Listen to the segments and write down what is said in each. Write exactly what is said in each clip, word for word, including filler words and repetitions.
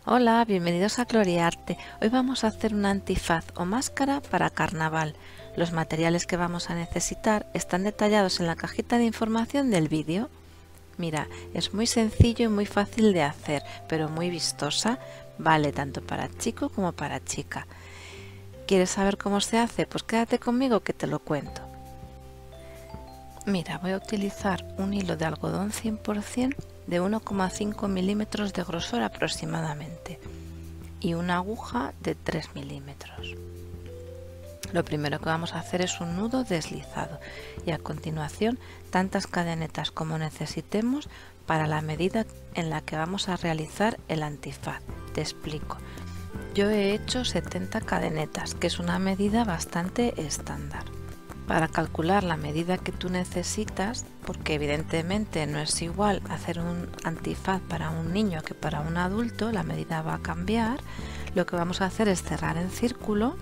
Hola, bienvenidos a Gloriarte. Hoy vamos a hacer una antifaz o máscara para carnaval. Los materiales que vamos a necesitar están detallados en la cajita de información del vídeo. Mira, es muy sencillo y muy fácil de hacer, pero muy vistosa. Vale tanto para chico como para chica. ¿Quieres saber cómo se hace? Pues quédate conmigo que te lo cuento. Mira, voy a utilizar un hilo de algodón cien por cien de uno coma cinco milímetros de grosor aproximadamente y una aguja de tres milímetros. Lo primero que vamos a hacer es un nudo deslizado y a continuación tantas cadenetas como necesitemos para la medida en la que vamos a realizar el antifaz. Te explico. Yo he hecho setenta cadenetas, que es una medida bastante estándar. Para calcular la medida que tú necesitas, porque evidentemente no es igual hacer un antifaz para un niño que para un adulto, la medida va a cambiar, lo que vamos a hacer es cerrar en círculo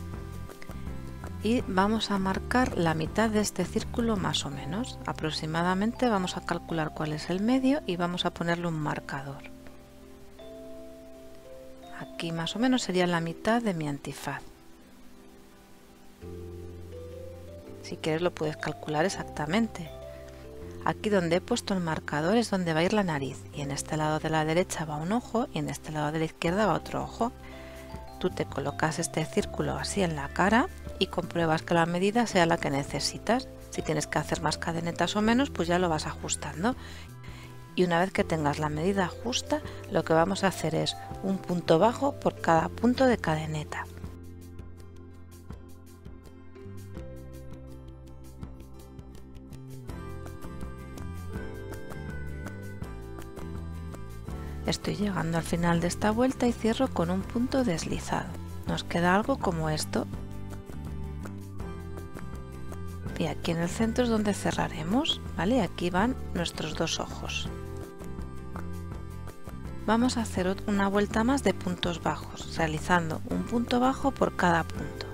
y vamos a marcar la mitad de este círculo más o menos. Aproximadamente vamos a calcular cuál es el medio y vamos a ponerle un marcador. Aquí más o menos sería la mitad de mi antifaz. Si quieres lo puedes calcular exactamente. Aquí donde he puesto el marcador es donde va a ir la nariz y en este lado de la derecha va un ojo y en este lado de la izquierda va otro ojo. Tú te colocas este círculo así en la cara y compruebas que la medida sea la que necesitas. Si tienes que hacer más cadenetas o menos, pues ya lo vas ajustando. Y una vez que tengas la medida justa, lo que vamos a hacer es un punto bajo por cada punto de cadeneta. Estoy llegando al final de esta vuelta y cierro con un punto deslizado. Nos queda algo como esto. Y aquí en el centro es donde cerraremos, ¿vale? Aquí van nuestros dos ojos. Vamos a hacer una vuelta más de puntos bajos, realizando un punto bajo por cada punto.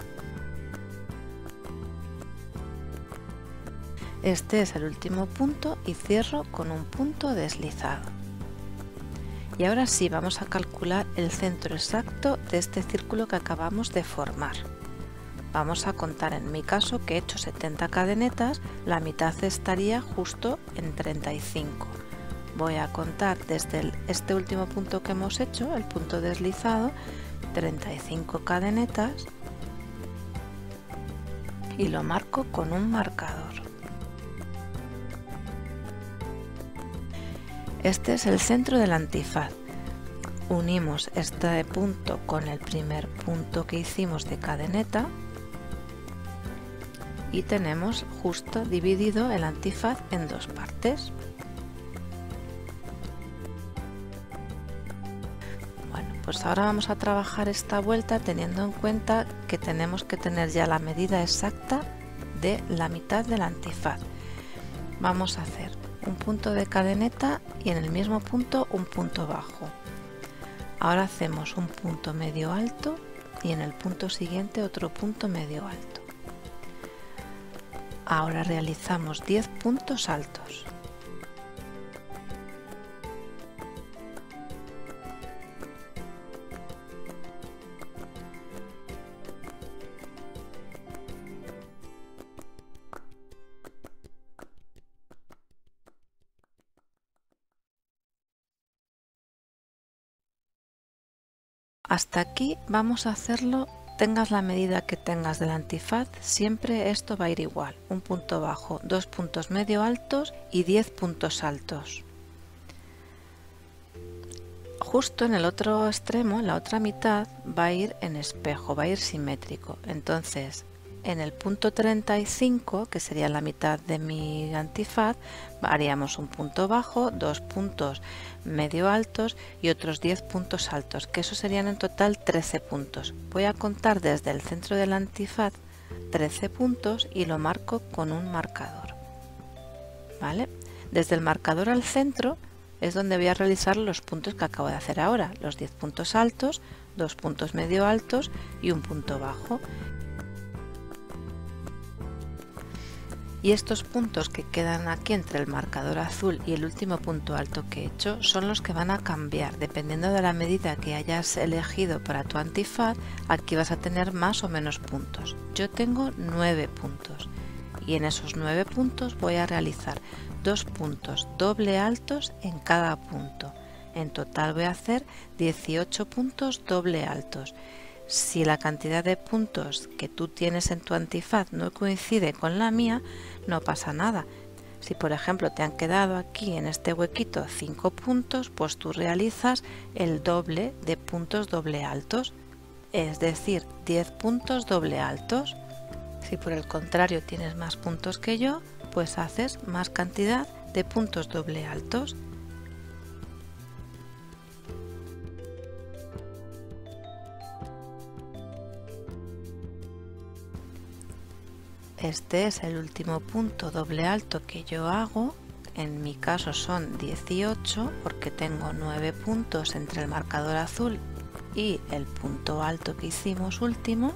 Este es el último punto y cierro con un punto deslizado. Y ahora sí vamos a calcular el centro exacto de este círculo que acabamos de formar. Vamos a contar, en mi caso que he hecho setenta cadenetas, la mitad estaría justo en treinta y cinco. Voy a contar desde el, este último punto que hemos hecho, el punto deslizado, treinta y cinco cadenetas y lo marco con un marcador. Este es el centro del antifaz. Unimos este punto con el primer punto que hicimos de cadeneta y tenemos justo dividido el antifaz en dos partes. Bueno, pues ahora vamos a trabajar esta vuelta teniendo en cuenta que tenemos que tener ya la medida exacta de la mitad del antifaz. Vamos a hacer un punto de cadeneta y en el mismo punto un punto bajo. Ahora hacemos un punto medio alto y en el punto siguiente otro punto medio alto. Ahora realizamos diez puntos altos. Hasta aquí vamos a hacerlo, tengas la medida que tengas del antifaz, siempre esto va a ir igual, un punto bajo, dos puntos medio altos y diez puntos altos. Justo en el otro extremo, en la otra mitad, va a ir en espejo, va a ir simétrico. Entonces, en el punto treinta y cinco, que sería la mitad de mi antifaz, haríamos un punto bajo, dos puntos medio altos y otros diez puntos altos, que eso serían en total trece puntos. Voy a contar desde el centro del antifaz trece puntos y lo marco con un marcador. ¿Vale? Desde el marcador al centro es donde voy a realizar los puntos que acabo de hacer ahora, los diez puntos altos, dos puntos medio altos y un punto bajo. Y estos puntos que quedan aquí entre el marcador azul y el último punto alto que he hecho son los que van a cambiar. Dependiendo de la medida que hayas elegido para tu antifaz, aquí vas a tener más o menos puntos. Yo tengo nueve puntos y en esos nueve puntos voy a realizar dos puntos doble altos en cada punto. En total voy a hacer dieciocho puntos doble altos. Si la cantidad de puntos que tú tienes en tu antifaz no coincide con la mía, no pasa nada. Si por ejemplo te han quedado aquí en este huequito cinco puntos, pues tú realizas el doble de puntos doble altos, es decir, diez puntos doble altos. Si por el contrario tienes más puntos que yo, pues haces más cantidad de puntos doble altos. Este es el último punto doble alto que yo hago. En mi caso son dieciocho porque tengo nueve puntos entre el marcador azul y el punto alto que hicimos último.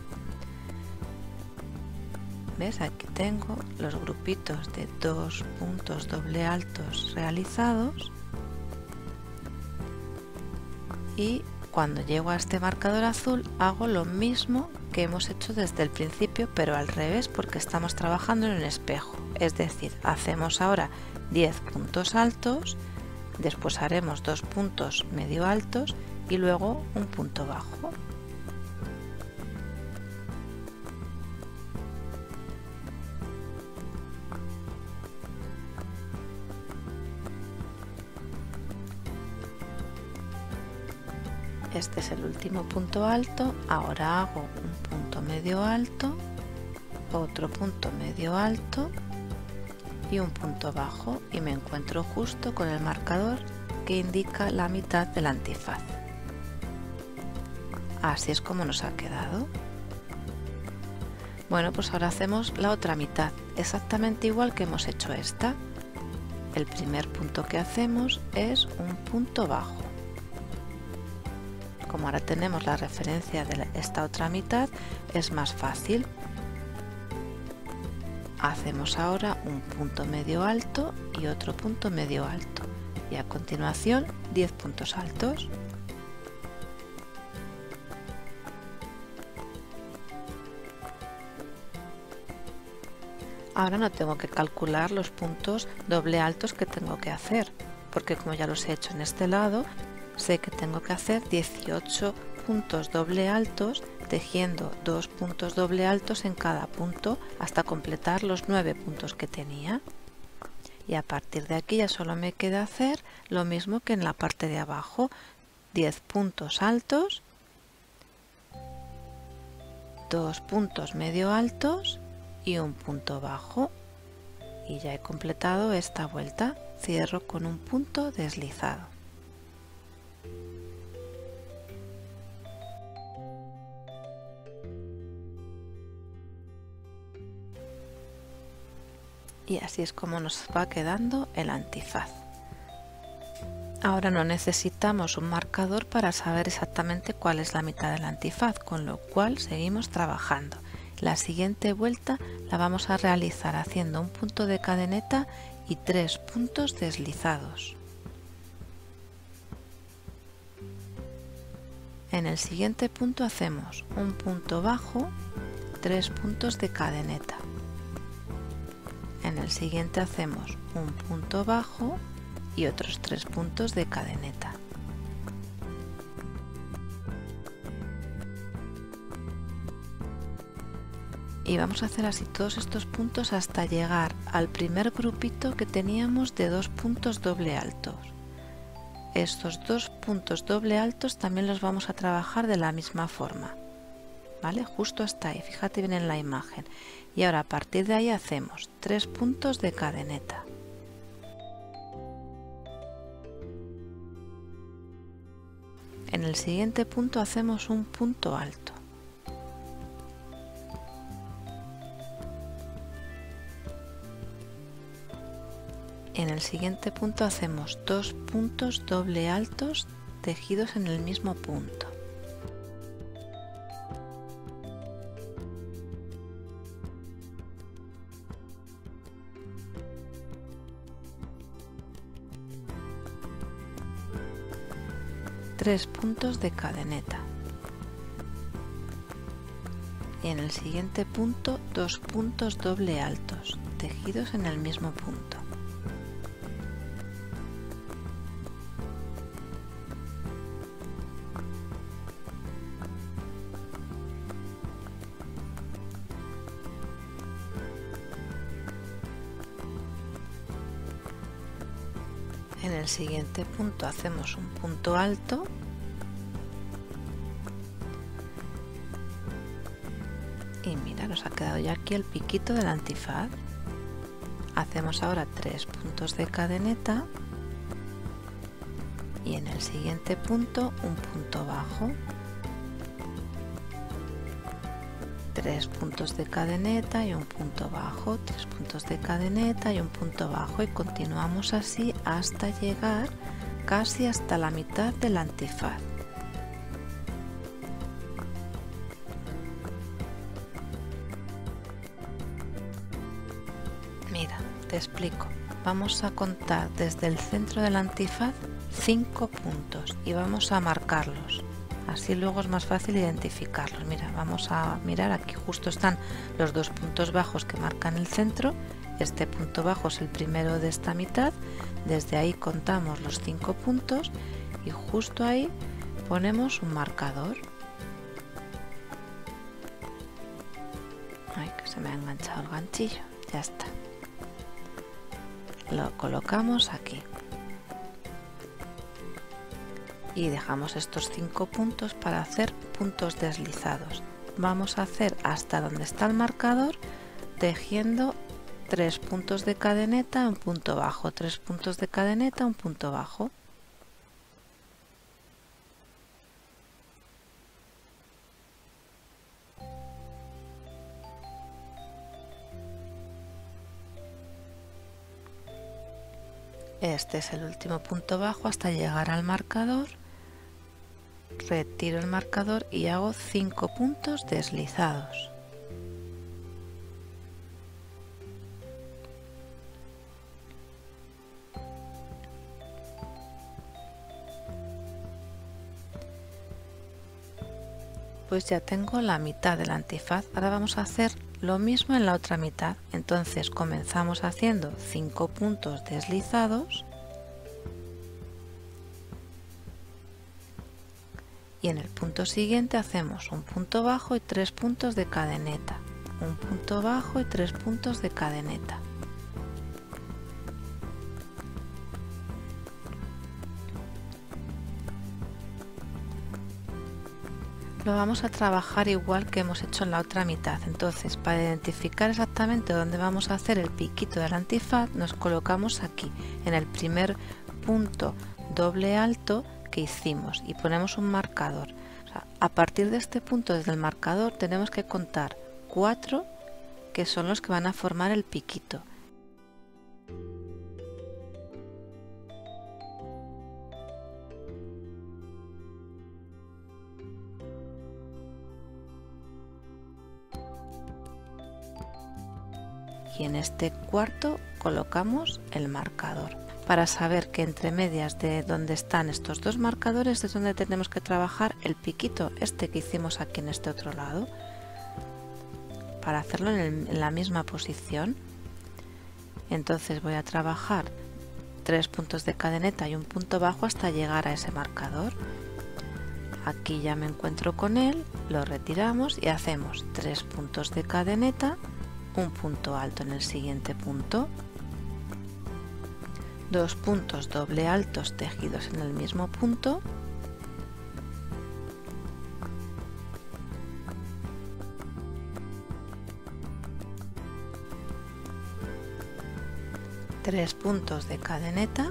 ¿Ves? Aquí tengo los grupitos de dos puntos doble altos realizados. Y cuando llego a este marcador azul hago lo mismo que hemos hecho desde el principio, pero al revés, porque estamos trabajando en un espejo. Es decir, hacemos ahora diez puntos altos, después haremos dos puntos medio altos y luego un punto bajo. Este es el último punto alto. Ahora hago un punto medio alto, otro punto medio alto y un punto bajo, y me encuentro justo con el marcador que indica la mitad del antifaz. Así es como nos ha quedado. Bueno, pues ahora hacemos la otra mitad, exactamente igual que hemos hecho esta. El primer punto que hacemos es un punto bajo. Como ahora tenemos la referencia de esta otra mitad, es más fácil. Hacemos ahora un punto medio alto y otro punto medio alto, y a continuación diez puntos altos. Ahora no tengo que calcular los puntos doble altos que tengo que hacer, porque como ya los he hecho en este lado, sé que tengo que hacer dieciocho puntos doble altos tejiendo dos puntos doble altos en cada punto hasta completar los nueve puntos que tenía. Y a partir de aquí ya solo me queda hacer lo mismo que en la parte de abajo, diez puntos altos, dos puntos medio altos y un punto bajo. Y ya he completado esta vuelta. Cierro con un punto deslizado. Y así es como nos va quedando el antifaz. Ahora no necesitamos un marcador para saber exactamente cuál es la mitad del antifaz, con lo cual seguimos trabajando. La siguiente vuelta la vamos a realizar haciendo un punto de cadeneta y tres puntos deslizados. En el siguiente punto hacemos un punto bajo, tres puntos de cadeneta. En el siguiente hacemos un punto bajo y otros tres puntos de cadeneta. Y vamos a hacer así todos estos puntos hasta llegar al primer grupito que teníamos de dos puntos doble altos. Estos dos puntos doble altos también los vamos a trabajar de la misma forma, ¿vale? Justo hasta ahí, fíjate bien en la imagen. Y ahora a partir de ahí hacemos tres puntos de cadeneta. En el siguiente punto hacemos un punto alto. En el siguiente punto hacemos dos puntos doble altos tejidos en el mismo punto. tres puntos de cadeneta y en el siguiente punto dos puntos doble altos tejidos en el mismo punto. En el siguiente punto hacemos un punto alto y mira, nos ha quedado ya aquí el piquito del antifaz. Hacemos ahora tres puntos de cadeneta y en el siguiente punto un punto bajo, tres puntos de cadeneta y un punto bajo, tres puntos de cadeneta y un punto bajo, y continuamos así hasta llegar casi hasta la mitad del antifaz. Mira, te explico. Vamos a contar desde el centro del antifaz cinco puntos y vamos a marcarlos. Así luego es más fácil identificarlos. Mira, vamos a mirar, aquí justo están los dos puntos bajos que marcan el centro. Este punto bajo es el primero de esta mitad. Desde ahí contamos los cinco puntos y justo ahí ponemos un marcador. Ay, que se me ha enganchado el ganchillo. Ya está. Lo colocamos aquí. Y dejamos estos cinco puntos para hacer puntos deslizados. Vamos a hacer hasta donde está el marcador tejiendo tres puntos de cadeneta, un punto bajo, tres puntos de cadeneta, un punto bajo. Este es el último punto bajo hasta llegar al marcador. Retiro el marcador y hago cinco puntos deslizados. Pues ya tengo la mitad del antifaz. Ahora vamos a hacer lo mismo en la otra mitad. Entonces comenzamos haciendo cinco puntos deslizados. Y en el punto siguiente hacemos un punto bajo y tres puntos de cadeneta, un punto bajo y tres puntos de cadeneta. Lo vamos a trabajar igual que hemos hecho en la otra mitad. Entonces, para identificar exactamente dónde vamos a hacer el piquito del antifaz, nos colocamos aquí, en el primer punto doble alto que hicimos, y ponemos un marcador. O sea, a partir de este punto, desde el marcador, tenemos que contar cuatro que son los que van a formar el piquito. Y en este cuarto colocamos el marcador, para saber que entre medias de donde están estos dos marcadores es donde tenemos que trabajar el piquito, este que hicimos aquí en este otro lado, para hacerlo en, el, en la misma posición. Entonces voy a trabajar tres puntos de cadeneta y un punto bajo hasta llegar a ese marcador. Aquí ya me encuentro con él, lo retiramos y hacemos tres puntos de cadeneta, un punto alto en el siguiente punto, dos puntos doble altos tejidos en el mismo punto, tres puntos de cadeneta,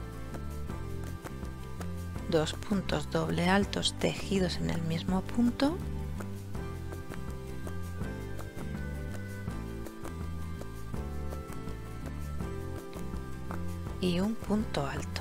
dos puntos doble altos tejidos en el mismo punto, y un punto alto.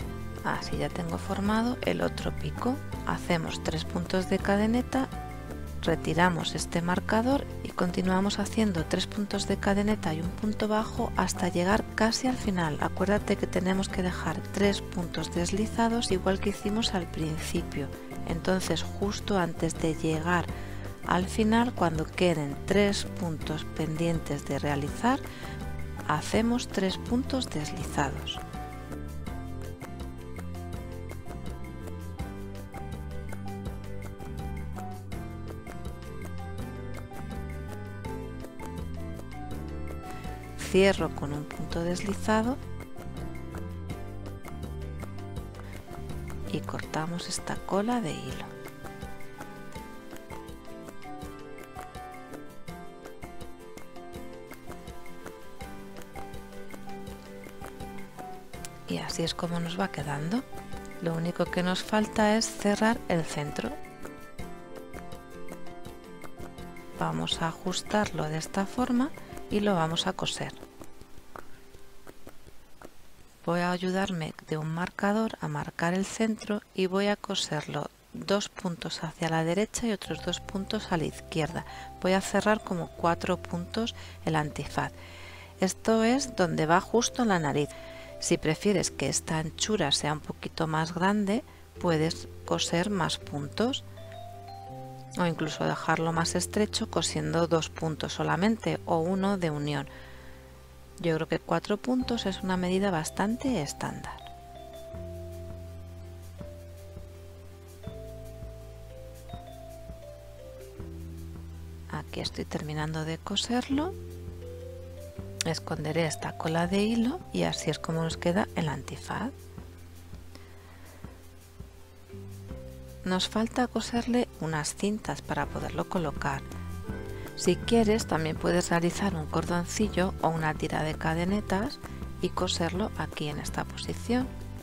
Así ya tengo formado el otro pico. Hacemos tres puntos de cadeneta, retiramos este marcador y continuamos haciendo tres puntos de cadeneta y un punto bajo hasta llegar casi al final. Acuérdate que tenemos que dejar tres puntos deslizados igual que hicimos al principio. Entonces, justo antes de llegar al final, cuando queden tres puntos pendientes de realizar, hacemos tres puntos deslizados. Cierro con un punto deslizado y cortamos esta cola de hilo. Y así es como nos va quedando. Lo único que nos falta es cerrar el centro. Vamos a ajustarlo de esta forma y lo vamos a coser. Voy a ayudarme de un marcador a marcar el centro y voy a coserlo dos puntos hacia la derecha y otros dos puntos a la izquierda. Voy a cerrar como cuatro puntos el antifaz. Esto es donde va justo en la nariz. Si prefieres que esta anchura sea un poquito más grande, puedes coser más puntos o incluso dejarlo más estrecho cosiendo dos puntos solamente o uno de unión. Yo creo que cuatro puntos es una medida bastante estándar. Aquí estoy terminando de coserlo. Esconderé esta cola de hilo y así es como nos queda el antifaz. Nos falta coserle unas cintas para poderlo colocar. Si quieres, también puedes realizar un cordoncillo o una tira de cadenetas y coserlo aquí en esta posición.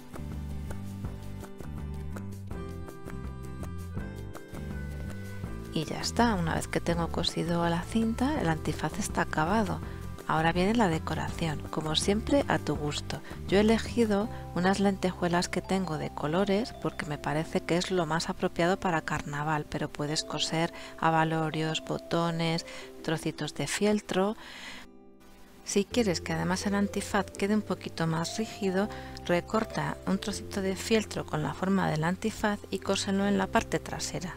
Y ya está, una vez que tengo cosido la cinta, el antifaz está acabado. Ahora viene la decoración, como siempre a tu gusto. Yo he elegido unas lentejuelas que tengo de colores porque me parece que es lo más apropiado para carnaval, pero puedes coser abalorios, botones, trocitos de fieltro. Si quieres que además el antifaz quede un poquito más rígido, recorta un trocito de fieltro con la forma del antifaz y cóselo en la parte trasera.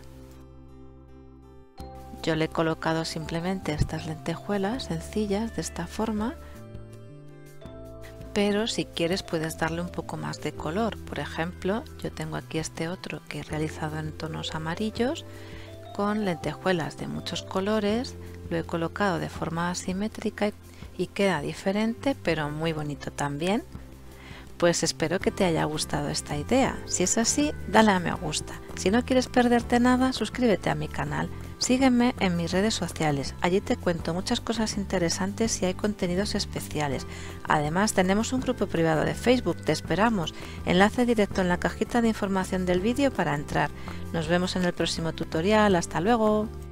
Yo le he colocado simplemente estas lentejuelas sencillas de esta forma, pero si quieres puedes darle un poco más de color. Por ejemplo, yo tengo aquí este otro que he realizado en tonos amarillos con lentejuelas de muchos colores, lo he colocado de forma asimétrica y queda diferente pero muy bonito también. Pues espero que te haya gustado esta idea. Si es así, dale a me gusta. Si no quieres perderte nada, suscríbete a mi canal. Sígueme en mis redes sociales, allí te cuento muchas cosas interesantes y hay contenidos especiales. Además tenemos un grupo privado de Facebook, te esperamos. Enlace directo en la cajita de información del vídeo para entrar. Nos vemos en el próximo tutorial, hasta luego.